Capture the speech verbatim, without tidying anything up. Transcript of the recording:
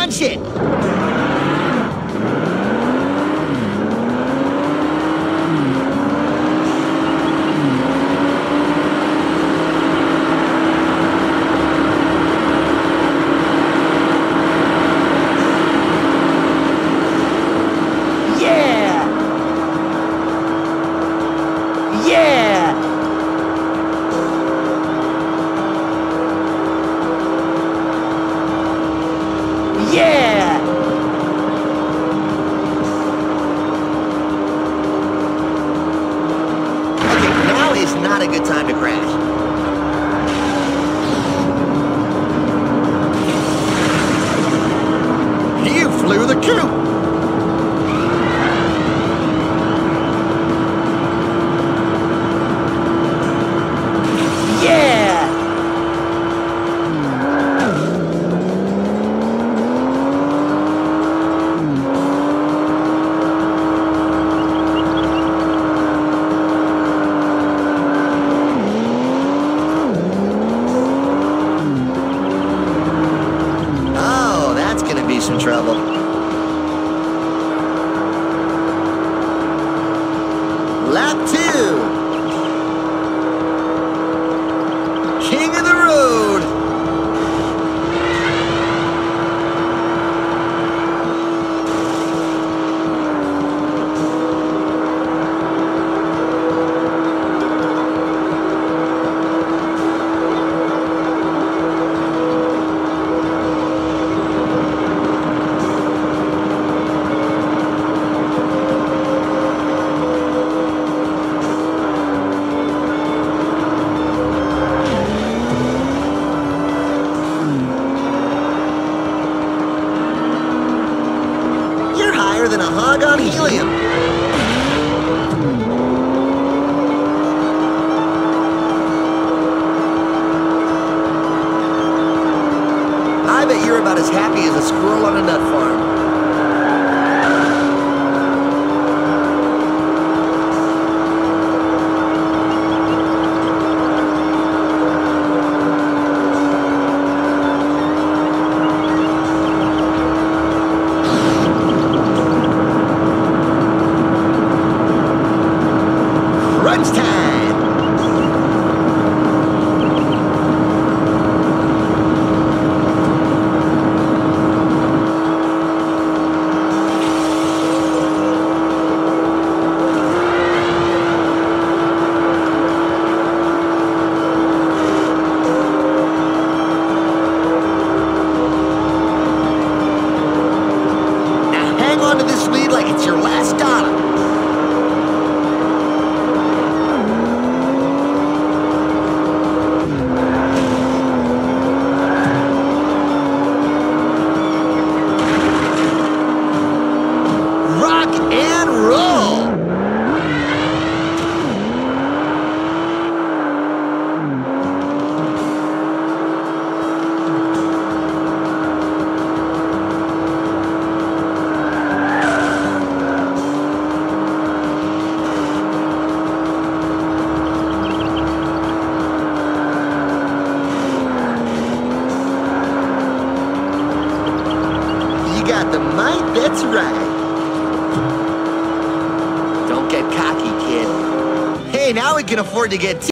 punch it! Yeah! Yeah! Yeah! Okay, now is not a good time to crash. You flew the coop! Yeah! Oh, that's gonna be some trouble. Lap two. King of the road. You're higher than a hog on helium. I bet you're about as happy as a squirrel on a nut farm. Crunch time! Now hang on to this lead like it's your last dollar. Rock and roll! You got the might, that's right. Don't get cocky, kid. Hey, now we can afford to get